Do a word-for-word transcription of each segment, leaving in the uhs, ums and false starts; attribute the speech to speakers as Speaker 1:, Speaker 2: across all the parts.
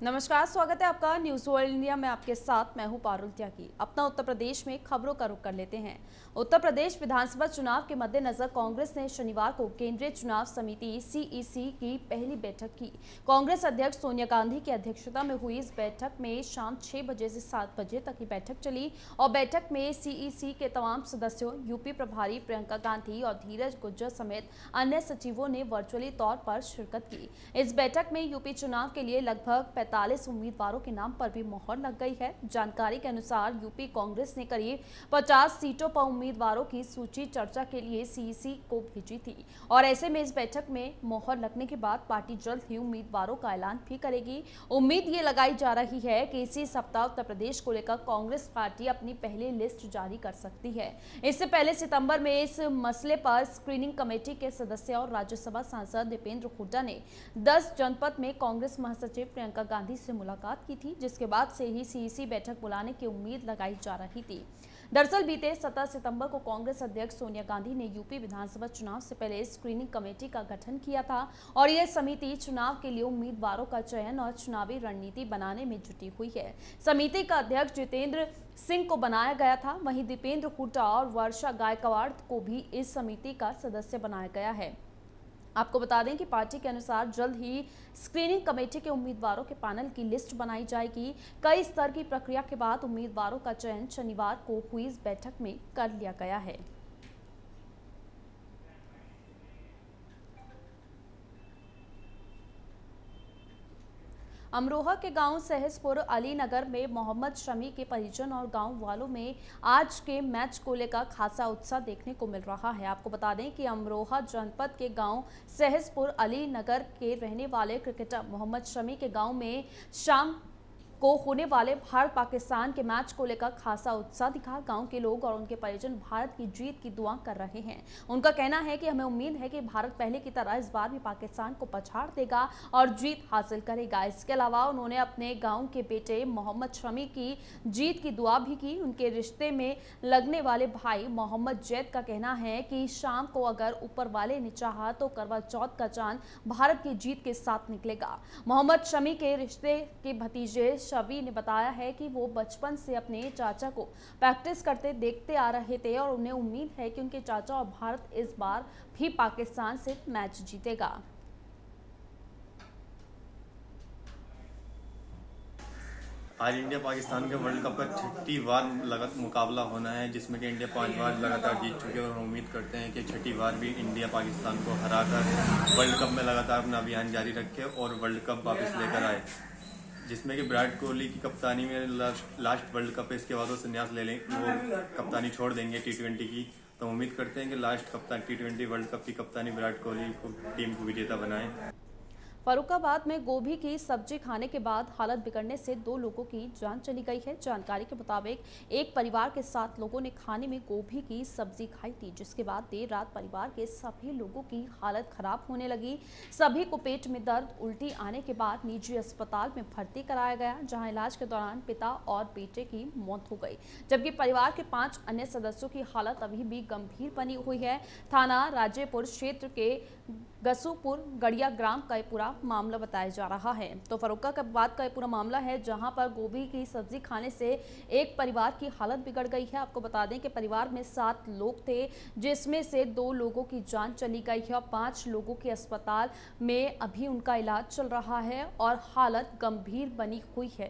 Speaker 1: नमस्कार, स्वागत है आपका न्यूज वर्ल्ड इंडिया में। आपके साथ मैं हूं पारुल त्यागी। अपना उत्तर प्रदेश में खबरों का रुख कर लेते हैं। उत्तर प्रदेश विधानसभा चुनाव के मद्देनजर कांग्रेस ने शनिवार को केंद्रीय चुनाव समिति सीईसी की पहली बैठक की। कांग्रेस अध्यक्ष सोनिया गांधी की अध्यक्षता में हुई इस बैठक में शाम छह बजे से सात बजे तक की बैठक चली और बैठक में सीईसी के तमाम सदस्यों, यूपी प्रभारी प्रियंका गांधी और धीरज गुज्जर समेत अन्य सचिवों ने वर्चुअली तौर पर शिरकत की। इस बैठक में यूपी चुनाव के लिए लगभग पैंतालीस उम्मीदवारों के नाम पर भी मोहर लग गई है। जानकारी के अनुसार यूपी कांग्रेस ने करीब पचास सीटों पर उम्मीदवारों की सूची चर्चा के लिए सीईसी को भेजी थी और ऐसे में इस बैठक में मोहर लगने के बाद पार्टी जल्द ही उम्मीदवारों का ऐलान भी करेगी। उम्मीद ये लगाई जा रही है कि इसी सप्ताह उत्तर प्रदेश को लेकर कांग्रेस पार्टी अपनी पहली लिस्ट जारी कर सकती है। इससे पहले सितंबर में इस मसले पर स्क्रीनिंग कमेटी के सदस्य और राज्यसभा सांसद दीपेंद्र हुड्डा ने दस जनपद में कांग्रेस महासचिव प्रियंका गांधी से मुलाकात की थी, जिसके बाद से ही सीईसी बैठक बुलाने की उम्मीद लगाई जा रही थी। दरअसल बीते सत्रह सितंबर को कांग्रेस अध्यक्ष सोनिया गांधी ने यूपी विधानसभा चुनाव से पहले स्क्रीनिंग कमेटी का गठन किया था और यह समिति चुनाव के लिए उम्मीदवारों का चयन और चुनावी रणनीति बनाने में जुटी हुई है। समिति का अध्यक्ष जितेंद्र सिंह को बनाया गया था, वहीं दीपेंद्र हुड्डा और वर्षा गायकवाड़ को भी इस समिति का सदस्य बनाया गया है। आपको बता दें कि पार्टी के अनुसार जल्द ही स्क्रीनिंग कमेटी के उम्मीदवारों के पैनल की लिस्ट बनाई जाएगी। कई स्तर की प्रक्रिया के बाद उम्मीदवारों का चयन शनिवार को हुई इस बैठक में कर लिया गया है। अमरोहा के गांव सहसपुर अली नगर में मोहम्मद शमी के परिजन और गांव वालों में आज के मैच को लेकर खासा उत्साह देखने को मिल रहा है। आपको बता दें कि अमरोहा जनपद के गांव सहसपुर अली नगर के रहने वाले क्रिकेटर मोहम्मद शमी के गांव में शाम को होने वाले भारत पाकिस्तान के मैच को लेकर खासा उत्साह दिखा। गांव के लोग और उनके परिजन भारत की जीत की दुआ कर रहे हैं। उनका कहना है कि हमें उम्मीद है कि भारत पहले की तरह इस बार भी पाकिस्तान को पछाड़ देगा और जीत हासिल करेगा। इसके अलावा उन्होंने अपने गांव के बेटे मोहम्मद शमी की जीत की दुआ भी की। उनके रिश्ते में लगने वाले भाई मोहम्मद जैद का कहना है कि शाम को अगर ऊपर वाले ने चाहा तो करवा चौथ का चांद भारत की जीत के साथ निकलेगा। मोहम्मद शमी के रिश्ते के भतीजे शवी ने बताया है कि वो बचपन से अपने चाचा को प्रैक्टिस करते देखते आ रहे थे और उन्हें उम्मीद है कि उनके चाचा और भारत इस बार भी पाकिस्तान से मैच जीतेगा।
Speaker 2: आज इंडिया पाकिस्तान के वर्ल्ड कप का छठी बार मुकाबला होना है, जिसमें कि इंडिया पांच बार लगातार जीत चुके हैं और हम उम्मीद करते हैं कि छठी बार भी इंडिया पाकिस्तान को हराकर वर्ल्ड कप में लगातार अपना अभियान जारी रखे और वर्ल्ड कप वापस लेकर आए, जिसमें कि विराट कोहली की कप्तानी में लास्ट, लास्ट वर्ल्ड कप है। इसके बाद वो संन्यास ले लें, वो कप्तानी छोड़ देंगे टी ट्वेंटी की। तो उम्मीद करते हैं कि लास्ट कप्तान टी ट्वेंटी वर्ल्ड कप की कप्तानी विराट कोहली को टीम को विजेता बनाए।
Speaker 1: फर्रुखाबाद में गोभी की सब्जी खाने के बाद हालत बिगड़ने से दो लोगों की जान चली गई है। जानकारी के मुताबिक एक परिवार के सात लोगों ने खाने में गोभी की सब्जी खाई थी, जिसके बाद देर रात परिवार के सभी लोगों की हालत खराब होने लगी। सभी को पेट में दर्द, उल्टी आने के बाद निजी अस्पताल में भर्ती कराया गया, जहां इलाज के दौरान पिता और बेटे की मौत हो गई, जबकि परिवार के पांच अन्य सदस्यों की हालत अभी भी गंभीर बनी हुई है। थाना राजेपुर क्षेत्र के गसूपुर गड़िया ग्राम का पूरा मामला बताया जा रहा है। तो फर्रुखाबाद का पूरा मामला है, जहां पर गोभी की सब्जी खाने से एक परिवार की हालत बिगड़ गई है। आपको बता दें कि परिवार में सात लोग थे, जिसमें से दो लोगों की जान चली गई है और पांच लोगों के अस्पताल में अभी उनका इलाज चल रहा है और हालत गंभीर बनी हुई है।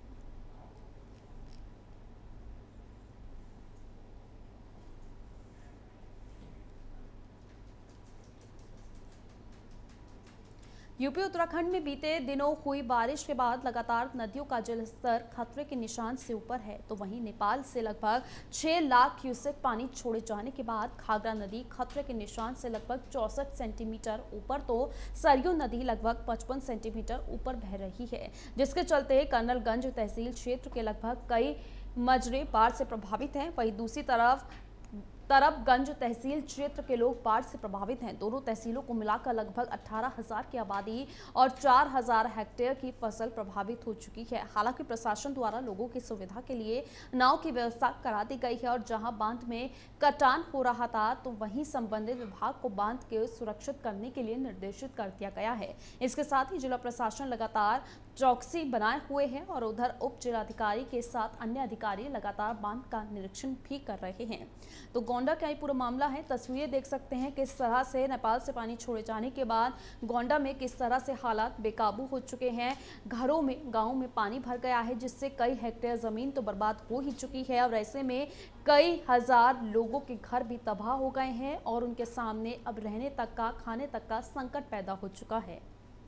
Speaker 1: यूपी उत्तराखंड में बीते दिनों हुई बारिश के बाद लगातार नदियों का जलस्तर खतरे के निशान से ऊपर है। तो वहीं नेपाल से लगभग छह लाख क्यूसेक पानी छोड़े जाने के बाद घाघरा नदी खतरे के निशान से लगभग चौसठ सेंटीमीटर ऊपर, तो सरयू नदी लगभग पचपन सेंटीमीटर ऊपर बह रही है, जिसके चलते कर्नलगंज तहसील क्षेत्र के लगभग कई मजरे बाढ़ से प्रभावित हैं। वहीं दूसरी तरफ तरबगंज तहसील क्षेत्र के लोग बाढ़ से प्रभावित हैं। दोनों तहसीलों को मिलाकर लगभग अठारह हजार की आबादी और चार हजार हेक्टेयर की फसल प्रभावित हो चुकी है। हालांकि प्रशासन द्वारा लोगों की सुविधा के लिए नाव की व्यवस्था करा दी गई है और जहां बांध में कटान हो रहा था तो वहीं संबंधित विभाग को बांध के सुरक्षित करने के लिए निर्देशित कर दिया गया है। इसके साथ ही जिला प्रशासन लगातार चौकसी बनाए हुए हैं और उधर उप जिलाधिकारी के साथ अन्य अधिकारी लगातार बांध का निरीक्षण भी कर रहे हैं। तो गोंडा का ही पूरा मामला है, तस्वीरें देख सकते हैं किस तरह से नेपाल से पानी छोड़े जाने के बाद गोंडा में किस तरह से हालात बेकाबू हो चुके हैं। घरों में, गाँव में पानी भर गया है, जिससे कई हेक्टेयर जमीन तो बर्बाद हो ही चुकी है और ऐसे में कई हजार लोगों के घर भी तबाह हो गए हैं और उनके सामने अब रहने तक का, खाने तक का संकट पैदा हो चुका है।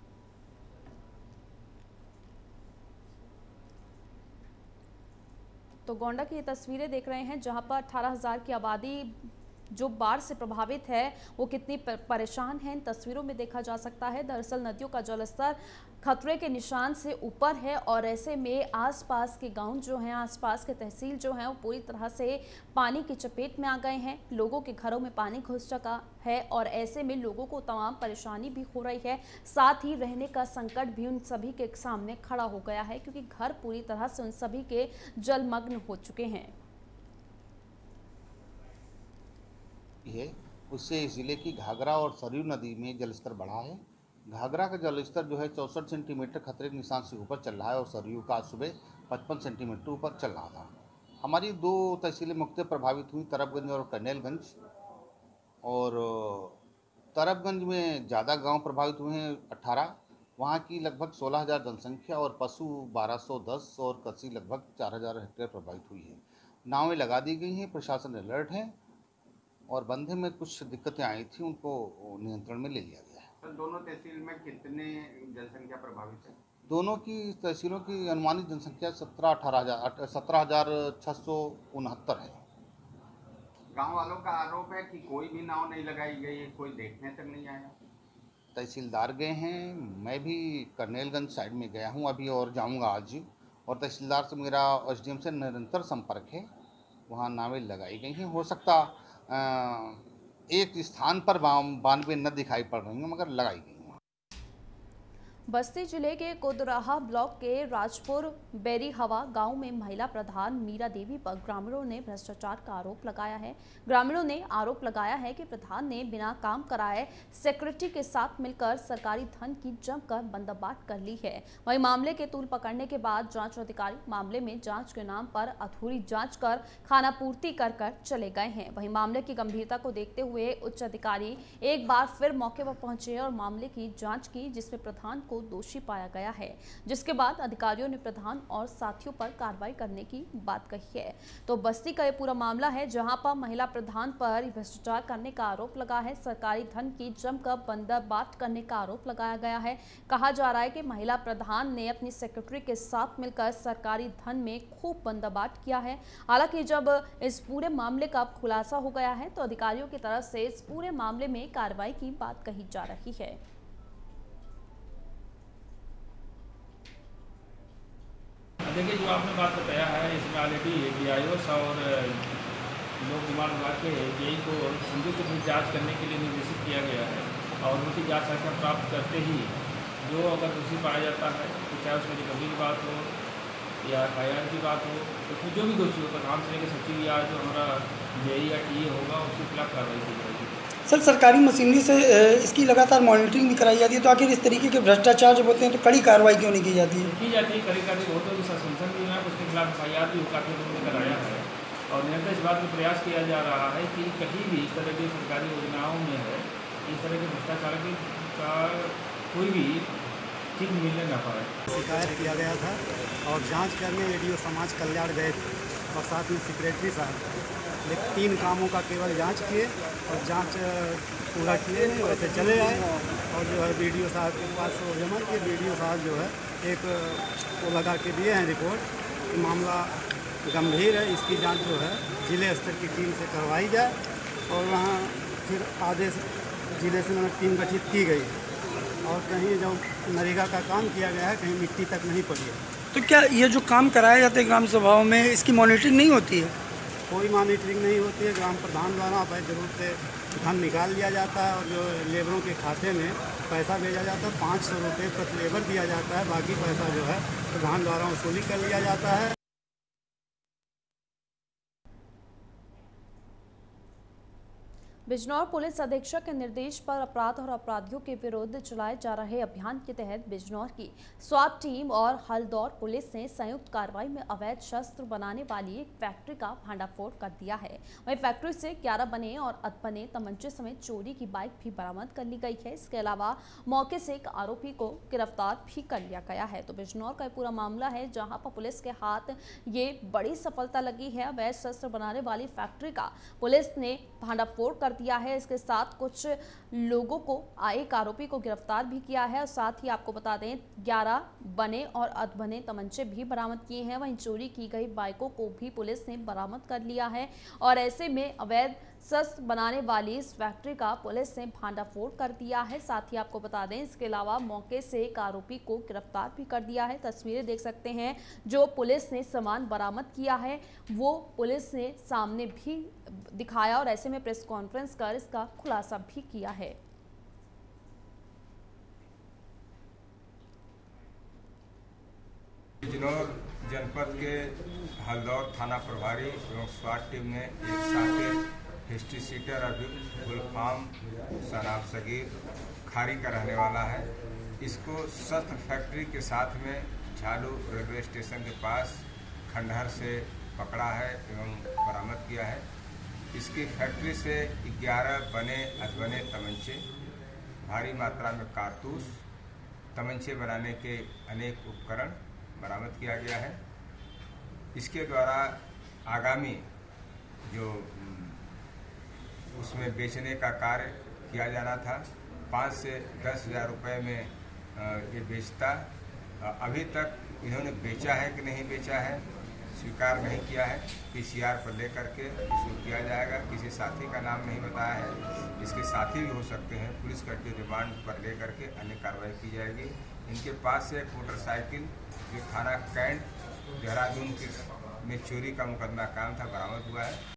Speaker 1: तो गोंडा की ये तस्वीरें देख रहे हैं जहां पर अठारह हजार की आबादी जो बाढ़ से प्रभावित है वो कितनी परेशान है, इन तस्वीरों में देखा जा सकता है। दरअसल नदियों का जलस्तर खतरे के निशान से ऊपर है और ऐसे में आसपास के गांव जो हैं, आसपास के तहसील जो हैं वो पूरी तरह से पानी की चपेट में आ गए हैं। लोगों के घरों में पानी घुस चुका है और ऐसे में लोगों को तमाम परेशानी भी हो रही है, साथ ही रहने का संकट भी उन सभी के सामने खड़ा हो गया है क्योंकि घर पूरी तरह से उन सभी के जलमग्न हो चुके हैं।
Speaker 3: है उससे जिले की घाघरा और सरयू नदी में जलस्तर बढ़ा है। घाघरा का जलस्तर जो है चौंसठ सेंटीमीटर खतरे के निशान से ऊपर चल रहा है और सरयू का सुबह पचपन सेंटीमीटर ऊपर चल रहा था। हमारी दो तहसीलें मुख्य प्रभावित हुई, तरबगंज और कर्नेलगंज। और तरबगंज में ज़्यादा गांव प्रभावित हुए हैं अट्ठारह, वहाँ की लगभग सोलह हज़ार जनसंख्या और पशु बारह सौ दस और कृषि लगभग चार हज़ार हेक्टेयर प्रभावित हुई है। नावें लगा दी गई हैं, प्रशासन अलर्ट है और बंधे में कुछ दिक्कतें आई थी, उनको नियंत्रण में ले लिया गया है।
Speaker 4: तो दोनों तहसील में कितने जनसंख्या प्रभावित है?
Speaker 3: दोनों की तहसीलों की अनुमानित जनसंख्या सत्रह अठारह हजार सत्रह हजार छः सौ उनहत्तर है।
Speaker 4: गांव वालों का आरोप है कि कोई भी नाव नहीं लगाई गई है, कोई देखने तक नहीं आया।
Speaker 3: तहसीलदार गए हैं, मैं भी कर्नेलगंज साइड में गया हूं अभी और जाऊंगा आज, और तहसीलदार से मेरा एसडीएम से निरंतर संपर्क है। वहां नावें लगाई गई हैं। हो सकता एक स्थान पर बानवे न दिखाई पड़ रही हैं मगर लगाई गई।
Speaker 1: बस्ती जिले के कोदराहा ब्लॉक के राजपुर बेरी हवा गांव में महिला प्रधान मीरा देवी पर ग्रामीणों ने भ्रष्टाचार का आरोप लगाया है। ग्रामीणों ने आरोप लगाया है कि प्रधान ने बिना काम कराए सेक्रेटरी के साथ मिलकर सरकारी धन की जमकर बंदोबस्त कर ली है। वहीं मामले के तूल पकड़ने के बाद जांच अधिकारी मामले में जांच के नाम पर अधूरी जांच कर खानापूर्ति कर कर चले गए हैं। वहीं मामले की गंभीरता को देखते हुए उच्च अधिकारी एक बार फिर मौके पर पहुंचे और मामले की जाँच की, जिसमें प्रधान को दोषी पाया गया है, जिसके बाद अधिकारियों ने प्रधान और साथियों पर कार्रवाई करने की बात कही है। तो बस्ती का ये पूरा मामला है जहां पर महिला प्रधान पर भ्रष्टाचार करने का आरोप लगा है, सरकारी धन की जमकर बंदोबस्त करने का आरोप लगाया गया है। कहा जा रहा है कि महिला प्रधान ने अपनी सेक्रेटरी के साथ मिलकर सरकारी धन में खूब बंदोबस्त किया है। हालांकि जब इस पूरे मामले का खुलासा हो गया है तो अधिकारियों की तरफ से इस पूरे मामले में कार्रवाई की बात कही जा रही है।
Speaker 5: देखिए, जो आपने बात बताया है इसमें ऑलरेडी डी आई ओ और लोक निर्माण विभाग के एजेई को संयुक्त रूप जाँच करने के लिए निर्देशित किया गया है और उनकी जाँच संख्या प्राप्त करते ही जो अगर दोषी पाया जाता है तो चाहे उसमें रिकवरी की बात हो या एफ आई आर की बात हो, तो जो भी दोषी हो प्रधान से लेकर सचिव या जो हमारा जेई या टी ए होगा उसके खिलाफ कार्रवाई की जाएगी।
Speaker 6: सर, सरकारी मशीनरी से इसकी लगातार मॉनिटरिंग भी कराई जाती है, तो आखिर इस तरीके के भ्रष्टाचार जब होते हैं तो कड़ी कार्रवाई क्यों नहीं की जाती है?
Speaker 5: की जाती है, कड़ी कार्रवाई होती है। सस्पेंशन भी है, उसके खिलाफ एफ आई आर भी काफ़ी लोगों ने कराया है और निरंतर इस बात का प्रयास किया जा रहा है कि कहीं भी इस तरह की सरकारी योजनाओं में है इस तरह के भ्रष्टाचार का कोई भी चीज मिलने न पाए।
Speaker 7: शिकायत किया गया था और जाँच करने ए डी ओ समाज कल्याण गए थे और साथ में सेक्रेटरी साहब, लेकिन तीन कामों का केवल जांच किए और जांच पूरा किए नहीं, वैसे चले आए और जो है बी डी ओ साहब के पास जमा किए। बी डी ओ साहब जो है एक वो लगा के दिए हैं रिपोर्ट कि मामला गंभीर है, इसकी जांच जो है जिले स्तर की टीम से करवाई जाए और वहाँ फिर आदेश जिले से टीम गठित की गई और कहीं जो नरेगा का काम किया गया है कहीं मिट्टी तक नहीं पड़ी है।
Speaker 6: तो क्या ये जो काम कराया जाता है ग्राम सभाओं में, इसकी मॉनिटरिंग नहीं होती है?
Speaker 7: कोई मॉनिटरिंग नहीं होती है। ग्राम प्रधान द्वारा भाई जरूर से धन निकाल लिया जाता है और जो लेबरों के खाते में पैसा भेजा जाता है, पाँच सौ रुपये प्रति लेबर दिया जाता है, बाकी पैसा जो है प्रधान द्वारा वसूली कर लिया जाता है।
Speaker 1: बिजनौर पुलिस अधीक्षक के निर्देश पर अपराध और अपराधियों के विरुद्ध चलाए जा रहे अभियान के तहत बिजनौर की स्वाट टीम और हल्दौर पुलिस ने संयुक्त कार्रवाई में अवैध शस्त्र बनाने वाली एक फैक्ट्री का भांडाफोड़ कर दिया है। वहीं फैक्ट्री से ग्यारह बने और अधबने तमंचे समेत चोरी की बाइक भी बरामद कर ली गई है। इसके अलावा मौके से एक आरोपी को गिरफ्तार भी कर लिया गया है। तो बिजनौर का पूरा मामला है जहां पर पुलिस के हाथ ये बड़ी सफलता लगी है। अवैध शस्त्र बनाने वाली फैक्ट्री का पुलिस ने भांडाफोड़ कर दिया है। इसके साथ कुछ लोगों को एक आरोपी को गिरफ्तार भी किया है और साथ ही आपको बता दें ग्यारह बने और अधबने तमंचे भी बरामद किए हैं। वहीं चोरी की गई बाइकों को भी पुलिस ने बरामद कर लिया है और ऐसे में अवैध शस्त्र बनाने वाली इस फैक्ट्री का पुलिस ने भांडाफोड़ कर दिया है। साथ ही आपको बता दें इसके अलावा मौके से एक आरोपी को गिरफ्तार भी कर दिया है। तस्वीरें देख सकते हैं जो पुलिस ने सामान बरामद किया है वो पुलिस ने सामने भी दिखाया और ऐसे में प्रेस कॉन्फ्रेंस कर इसका खुलासा भी किया है।
Speaker 8: बिजनौर जनपद के हल्दौर थाना प्रभारी एवं स्वाट टीम ने एक साथ हिस्ट्री सीटर अभियुक्त गुलफाम सनाब सगीर खारी का रहने वाला है। इसको शस्त्र फैक्ट्री के साथ में झालू रेलवे स्टेशन के पास खंडहर से पकड़ा है एवं बरामद किया है। इसकी फैक्ट्री से ग्यारह बने अधबने तमंचे, भारी मात्रा में कारतूस, तमंचे बनाने के अनेक उपकरण बरामद किया गया है। इसके द्वारा आगामी जो उसमें बेचने का कार्य किया जाना था, पाँच से दस हज़ार रुपये में ये बेचता। अभी तक इन्होंने बेचा है कि नहीं बेचा है स्वीकार नहीं किया है। पीसीआर पर लेकर के इसको किया जाएगा। किसी साथी का नाम नहीं बताया है, इसके साथी भी हो सकते हैं। पुलिस कस्टडी रिमांड पर लेकर के अन्य कार्रवाई की जाएगी। इनके पास से एक मोटरसाइकिल जो थाना कैंट देहरादून के में चोरी का मुकदमा काम था बरामद हुआ है।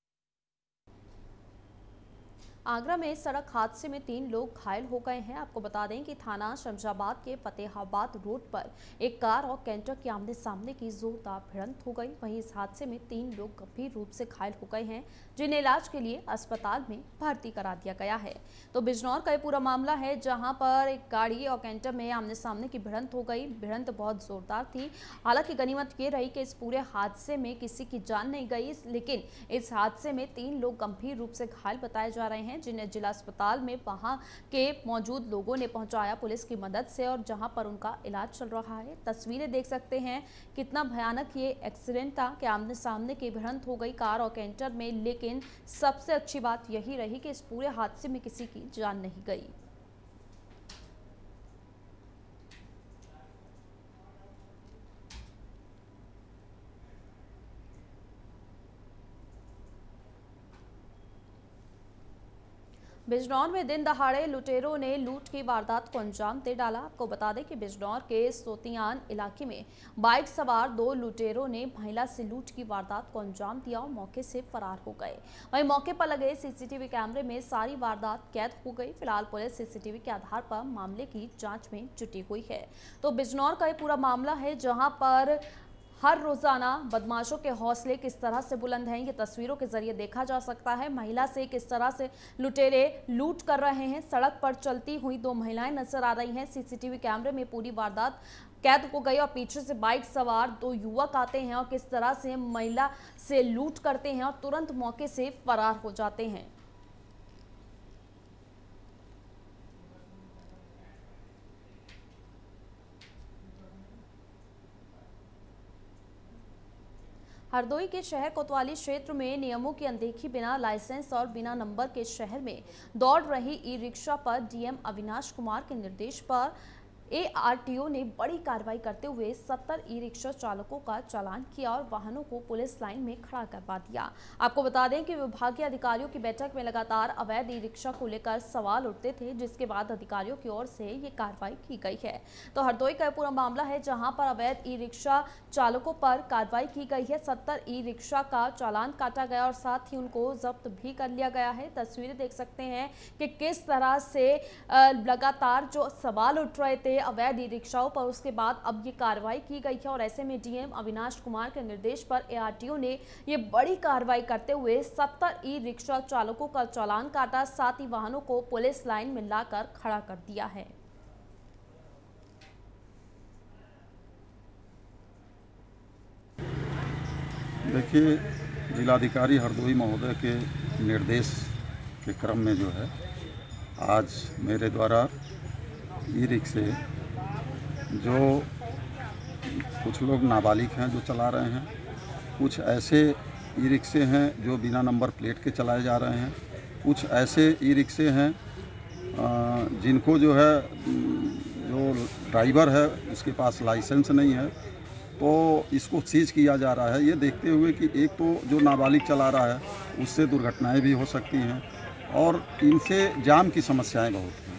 Speaker 1: आगरा में सड़क हादसे में तीन लोग घायल हो गए हैं। आपको बता दें कि थाना शमशाबाद के फतेहाबाद रोड पर एक कार और कैंटर के आमने सामने की जोरदार भिड़ंत हो गई। वहीं इस हादसे में तीन लोग गंभीर रूप से घायल हो गए हैं जिन्हें इलाज के लिए अस्पताल में भर्ती करा दिया गया है। तो बिजनौर का ये पूरा मामला है जहां पर एक गाड़ी और कैंटर में आमने सामने की भिड़ंत हो गई। भिड़ंत बहुत जोरदार थी। हालांकि गनीमत ये रही कि इस पूरे हादसे में किसी की जान नहीं गई, लेकिन इस हादसे में तीन लोग गंभीर रूप से घायल बताए जा रहे हैं जिन्हें जिला अस्पताल में वहां के मौजूद लोगों ने पहुंचाया पुलिस की मदद से और जहां पर उनका इलाज चल रहा है। तस्वीरें देख सकते हैं कितना भयानक ये एक्सीडेंट था कि आमने सामने की भिड़ंत हो गई कार और कैंटर में। लेकिन सबसे अच्छी बात यही रही कि इस पूरे हादसे में किसी की जान नहीं गई। बिजनौर में दिन दहाड़े लुटेरों ने लूट की वारदात को अंजाम दे डाला। आपको बता दें कि बिजनौर के सोतियान इलाके में बाइक सवार दो लुटेरों ने महिला से लूट की वारदात को अंजाम दिया और मौके से फरार हो गए। वहीं मौके पर लगे सीसीटीवी कैमरे में सारी वारदात कैद हो गई। फिलहाल पुलिस सीसीटीवी के आधार पर मामले की जांच में जुटी हुई है। तो बिजनौर का ये पूरा मामला है जहां पर हर रोजाना बदमाशों के हौसले किस तरह से बुलंद हैं ये तस्वीरों के जरिए देखा जा सकता है। महिला से किस तरह से लुटेरे लूट कर रहे हैं। सड़क पर चलती हुई दो महिलाएं नजर आ रही हैं। सीसीटीवी कैमरे में पूरी वारदात कैद हो गई और पीछे से बाइक सवार दो युवक आते हैं और किस तरह से महिला से लूट करते हैं और तुरंत मौके से फरार हो जाते हैं। हरदोई के शहर कोतवाली क्षेत्र में नियमों की अनदेखी, बिना लाइसेंस और बिना नंबर के शहर में दौड़ रही ई रिक्शा पर डीएम अविनाश कुमार के निर्देश पर एआरटीओ ने बड़ी कार्रवाई करते हुए सत्तर ई रिक्शा चालकों का चालान किया और वाहनों को पुलिस लाइन में खड़ा करवा दिया। आपको बता दें कि विभागीय अधिकारियों की बैठक में लगातार अवैध ई रिक्शा को लेकर सवाल उठते थे, जिसके बाद अधिकारियों की ओर से ये कार्रवाई की गई है। तो हरदोई का पूरा मामला है जहां पर अवैध ई रिक्शा चालकों पर कार्रवाई की गई है। सत्तर ई रिक्शा का चालान काटा गया और साथ ही उनको जब्त भी कर लिया गया है। तस्वीरें देख सकते हैं कि किस तरह से लगातार जो सवाल उठ रहे थे अवैध ई रिक्शाओं पर उसके बाद अब ये कार्रवाई की गई है और ऐसे में डीएम अविनाश कुमार के निर्देश पर एआरटीओ ने ये बड़ी कार्रवाई करते हुए सत्तर ई रिक्शा चालकों का चालान काटा, साथ ही वाहनों को पुलिस लाइन में लाकर खड़ा कर दिया है।
Speaker 9: देखिए, जिलाधिकारी हरदोई महोदय के निर्देश के क्रम में जो है आज मेरे द्वारा ई रिक्शे जो कुछ लोग नाबालिग हैं जो चला रहे हैं, कुछ ऐसे ई रिक्शे हैं जो बिना नंबर प्लेट के चलाए जा रहे हैं, कुछ ऐसे ई रिक्शे हैं जिनको जो है जो ड्राइवर है उसके पास लाइसेंस नहीं है, तो इसको सीज किया जा रहा है। ये देखते हुए कि एक तो जो नाबालिग चला रहा है उससे दुर्घटनाएं भी हो सकती हैं और इनसे जाम की समस्याएं बहुत हैं।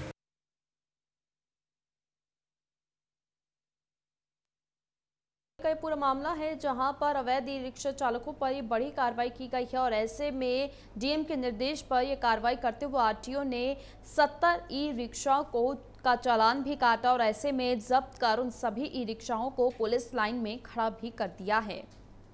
Speaker 1: का पूरा मामला है जहां पर अवैध ई रिक्शा चालकों पर ये बड़ी कार्रवाई की गई है और ऐसे में डीएम के निर्देश पर ये कार्रवाई करते हुए आरटीओ ने सत्तर ई रिक्शाओं को का चालान भी काटा और ऐसे में जब्त कर उन सभी ई रिक्शाओं को पुलिस लाइन में खड़ा भी कर दिया है।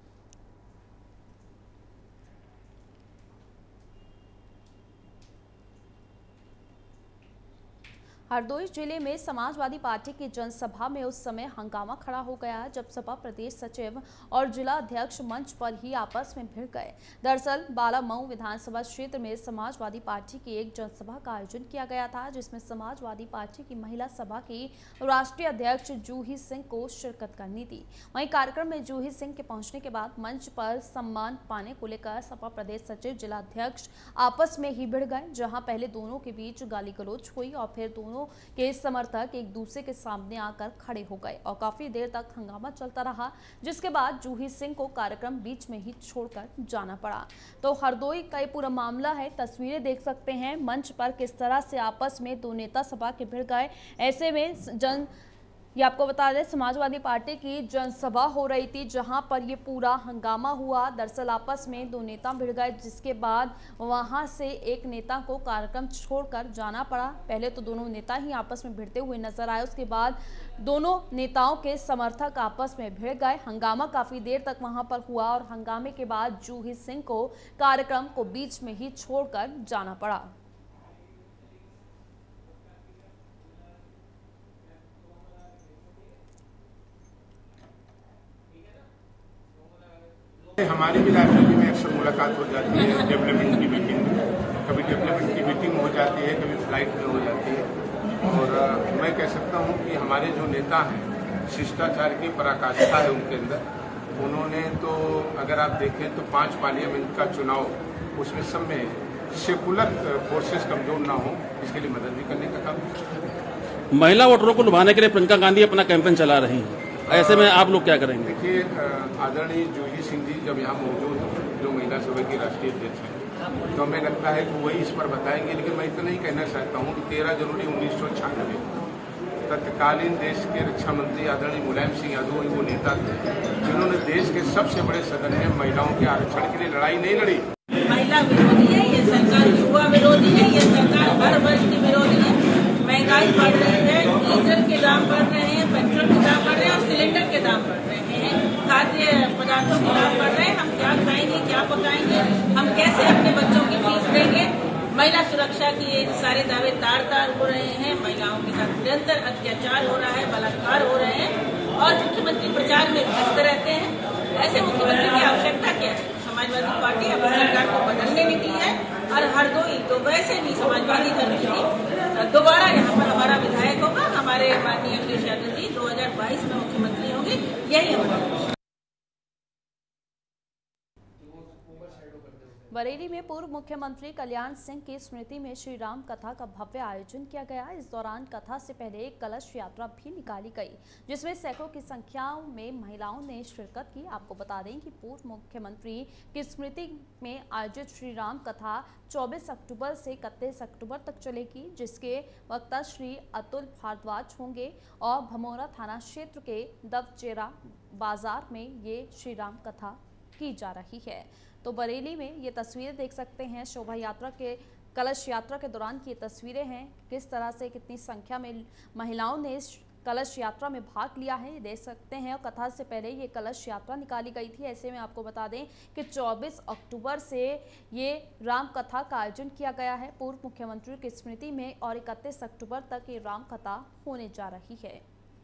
Speaker 1: हरदोई जिले में समाजवादी पार्टी की जनसभा में उस समय हंगामा खड़ा हो गया जब सपा प्रदेश सचिव और जिला अध्यक्ष मंच पर ही आपस में भिड़ गए। दरअसल बालामऊ विधानसभा क्षेत्र में समाजवादी पार्टी की एक जनसभा का आयोजन किया गया था, जिसमें समाजवादी पार्टी की महिला सभा की राष्ट्रीय अध्यक्ष जूही सिंह को शिरकत करनी थी। वहीं कार्यक्रम में जूही सिंह के पहुंचने के बाद मंच पर सम्मान पाने को लेकर सपा प्रदेश सचिव जिला अध्यक्ष आपस में ही भिड़ गए, जहाँ पहले दोनों के बीच गाली गलौज हुई और फिर दोनों के समर्थक एक दूसरे के सामने आकर खड़े हो गए और काफी देर तक हंगामा चलता रहा, जिसके बाद जूही सिंह को कार्यक्रम बीच में ही छोड़कर जाना पड़ा। तो हरदोई का ये पूरा मामला है, तस्वीरें देख सकते हैं मंच पर किस तरह से आपस में दो नेता सभा के भिड़ गए। ऐसे में जन ये आपको बता दें समाजवादी पार्टी की जनसभा हो रही थी जहां पर ये पूरा हंगामा हुआ। दरअसल आपस में दो नेता भिड़ गए, जिसके बाद वहां से एक नेता को कार्यक्रम छोड़कर जाना पड़ा। पहले तो दोनों नेता ही आपस में भिड़ते हुए नजर आए, उसके बाद दोनों नेताओं के समर्थक आपस में भिड़ गए। हंगामा काफी देर तक वहां पर हुआ और हंगामे के बाद जूही सिंह को कार्यक्रम को बीच में ही छोड़कर जाना पड़ा।
Speaker 10: हमारी भी राजनीति में अक्सर मुलाकात हो जाती है, डेवलपमेंट की मीटिंग, कभी डेवलपमेंट की मीटिंग हो जाती है, कभी फ्लाइट में हो जाती है। और मैं कह सकता हूं कि हमारे जो नेता हैं शिष्टाचार की पराकाष्ठा है उनके अंदर। उन्होंने तो अगर आप देखें तो पांच पार्लियामेंट का चुनाव उसमें सब में सेकुलर फोर्सेस कमजोर ना हो, इसके लिए मदद भी करने का काम।
Speaker 11: महिला वोटरों को लुभाने के लिए प्रियंका गांधी अपना कैंपेन चला रही हैं, ऐसे में आप लोग क्या करेंगे?
Speaker 10: देखिए, आदरणीय जूही सिंह जी जब यहाँ मौजूद हैं, जो महिला सभा की राष्ट्रीय अध्यक्ष हैं, तो हमें लगता है कि वही इस पर बताएंगे। लेकिन मैं इतना ही कहना चाहता हूँ कि तेरह जनवरी उन्नीस सौ छियानवे तत्कालीन देश के रक्षा मंत्री आदरणीय मुलायम सिंह यादव वो नेता थे जिन्होंने देश के सबसे बड़े सदन में महिलाओं के आरक्षण के लिए लड़ाई नहीं लड़ी।
Speaker 12: महिला विरोधी है ये सरकार, युवा विरोधी है ये सरकार, हर वर्ग की विरोधी है। महंगाई बढ़ रही है, डीजल के दाम बढ़ रहे हैं, पेट्रोल के दाम बढ़ रहे हैं और सिलेंडर के दाम बढ़ रहे हैं, खाद्य पदार्थों के दाम बढ़ रहे हैं। हम क्या खाएंगे, क्या पकाएंगे, हम कैसे अपने बच्चों की फीस देंगे? महिला सुरक्षा की ये सारे दावे तार तार हो रहे हैं। महिलाओं के साथ निरंतर अत्याचार हो रहा है, बलात्कार हो रहे हैं और मुख्यमंत्री प्रचार में व्यस्त रहते हैं। ऐसे मुख्यमंत्री की आवश्यकता क्या है? समाजवादी पार्टी अब सरकार को बदलने निकली है और हरदोई तो वैसे भी समाजवादी दल की दोबारा यहाँ पर हमारा विधायक होगा। हमारे माननीय अखिलेश यादव जी दो हज़ार बाईस में मुख्यमंत्री होंगे, यही हमारा।
Speaker 1: बरेली में पूर्व मुख्यमंत्री कल्याण सिंह की स्मृति में श्री राम कथा का भव्य आयोजन किया गया। इस दौरान कथा से पहले एक कलश यात्रा भी निकाली गई, जिसमें सैकड़ों की संख्या में महिलाओं ने शिरकत की। आपको बता दें कि पूर्व मुख्यमंत्री की स्मृति में आयोजित श्री राम कथा चौबीस अक्टूबर से इकतीस अक्टूबर तक चलेगी, जिसके वक्ता श्री अतुल भारद्वाज होंगे और भमोरा थाना क्षेत्र के दवचेरा बाजार में ये श्री राम कथा की जा रही है। तो बरेली में ये तस्वीरें देख सकते हैं, शोभा यात्रा के कलश यात्रा के दौरान की तस्वीरें हैं, किस तरह से कितनी संख्या में महिलाओं ने इस कलश यात्रा में भाग लिया है, ये देख सकते हैं। और कथा से पहले ये कलश यात्रा निकाली गई थी। ऐसे में आपको बता दें कि चौबीस अक्टूबर से ये राम कथा का आयोजन किया गया है पूर्व मुख्यमंत्री की स्मृति में, और इकतीस अक्टूबर तक ये राम कथा होने जा रही है।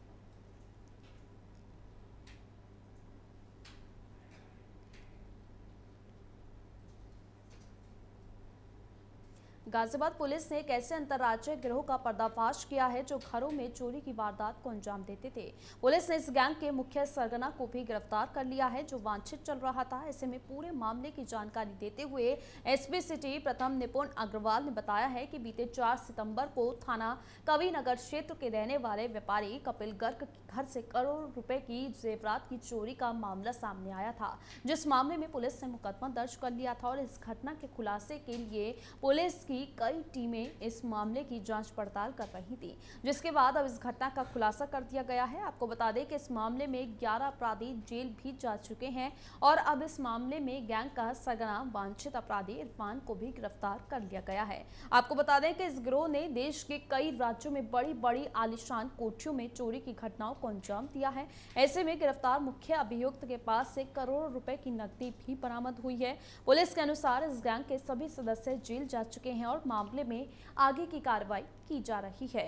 Speaker 1: गाजियाबाद पुलिस ने एक ऐसे अंतर्राज्यीय गिरोह का पर्दाफाश किया है जो घरों में चोरी की वारदात को अंजाम देते थे। पुलिस ने इस गैंग के मुख्य सरगना को भी गिरफ्तार कर लिया है जो वांछित चल रहा था। ऐसे में पूरे मामले की जानकारी देते हुए एसपी सिटी प्रथम निपुण अग्रवाल ने बताया है कि बीते चार सितंबर को थाना कविनगर क्षेत्र के रहने वाले व्यापारी कपिल गर्ग के घर से करोड़ रुपए की जेवरात की चोरी का मामला सामने आया था, जिस मामले में पुलिस ने मुकदमा दर्ज कर लिया था। और इस घटना के खुलासे के लिए पुलिस की कई टीमें इस मामले की जांच पड़ताल कर रही थी, जिसके बाद अब इस घटना का खुलासा कर दिया गया है। आपको बता दें कि इस मामले में ग्यारह अपराधी जेल भी जा चुके हैं और अब इस मामले में गैंग का सरगना वांछित अपराधी इरफान को भी गिरफ्तार कर लिया गया है। आपको बता दें कि इस गिरोह ने देश के कई राज्यों में बड़ी बड़ी आलीशान कोठियों में चोरी की घटनाओं को अंजाम दिया है। ऐसे में गिरफ्तार मुख्य अभियुक्त के पास से करोड़ों रुपए की नकदी भी बरामद हुई है। पुलिस के अनुसार इस गैंग के सभी सदस्य जेल जा चुके हैं और मामले में आगे की कार्रवाई की जा रही है।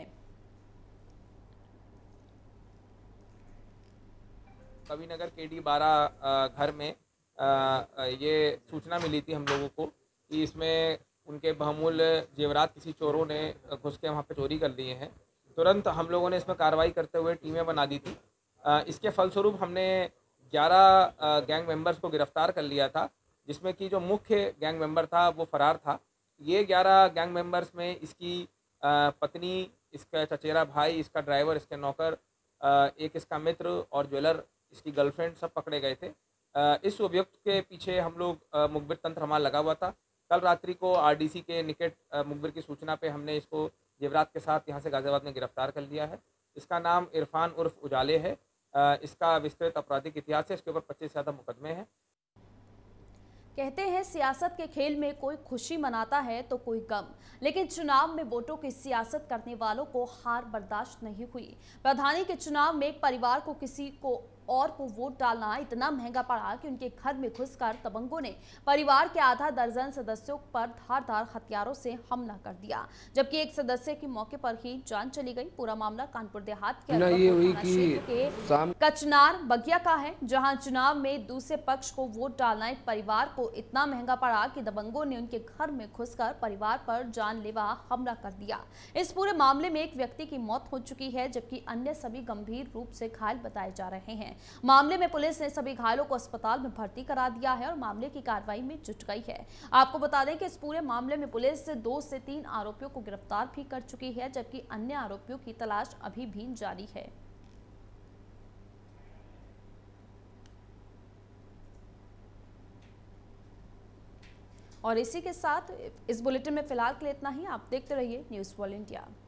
Speaker 13: कविनगर के डी बारह घर में ये सूचना मिली थी हम लोगों को कि इसमें उनके बहुमूल्य जेवरात किसी चोरों ने घुस के वहाँ पे चोरी कर लिए हैं। तुरंत हम लोगों ने इसमें कार्रवाई करते हुए टीमें बना दी थी। इसके फलस्वरूप हमने ग्यारह गैंग मेंबर्स को गिरफ्तार कर लिया था, जिसमें कि जो मुख्य गैंग मेंबर था वो फरार था। ये ग्यारह गैंग मेंबर्स में इसकी पत्नी, इसका चचेरा भाई, इसका ड्राइवर, इसके नौकर, एक इसका मित्र और ज्वेलर, इसकी गर्लफ्रेंड सब पकड़े गए थे। इस अभियुक्त के पीछे हम लोग मुखबिर तंत्र हमारा लगा हुआ था। कल रात्रि को आरडीसी के निकट मुखबिर की सूचना पे हमने इसको जेवरात के साथ यहाँ से गाजियाबाद में गिरफ्तार कर लिया है। इसका नाम इरफान उर्फ उजाले है। इसका विस्तृत आपराधिक इतिहास है, इसके ऊपर पच्चीस से ज़्यादा मुकदमे हैं।
Speaker 1: कहते हैं सियासत के खेल में कोई खुशी मनाता है तो कोई गम, लेकिन चुनाव में वोटों की सियासत करने वालों को हार बर्दाश्त नहीं हुई। प्रधानी के चुनाव में एक परिवार को किसी को और को वोट डालना इतना महंगा पड़ा कि उनके घर में घुसकर दबंगों ने परिवार के आधा दर्जन सदस्यों पर धारदार हथियारों से हमला कर दिया, जबकि एक सदस्य की मौके पर ही जान चली गई। पूरा मामला कानपुर देहात के
Speaker 14: ये हुई
Speaker 1: कि कचनार बगिया का है, जहां चुनाव में दूसरे पक्ष को वोट डालना एक परिवार को इतना महंगा पड़ा कि दबंगों ने उनके घर में घुसकर परिवार पर जानलेवा हमला कर दिया। इस पूरे मामले में एक व्यक्ति की मौत हो चुकी है, जबकि अन्य सभी गंभीर रूप से घायल बताए जा रहे हैं। मामले में पुलिस ने सभी घायलों को अस्पताल में भर्ती करा दिया है और मामले की कार्रवाई में जुट गई है। आपको बता दें कि इस पूरे मामले में पुलिस दो से तीन आरोपियों को गिरफ्तार भी कर चुकी है, जबकि अन्य आरोपियों की तलाश अभी भी जारी है। और इसी के साथ इस बुलेटिन में फिलहाल के लिए इतना ही। आप देखते रहिए न्यूज़ वर्ल्ड इंडिया।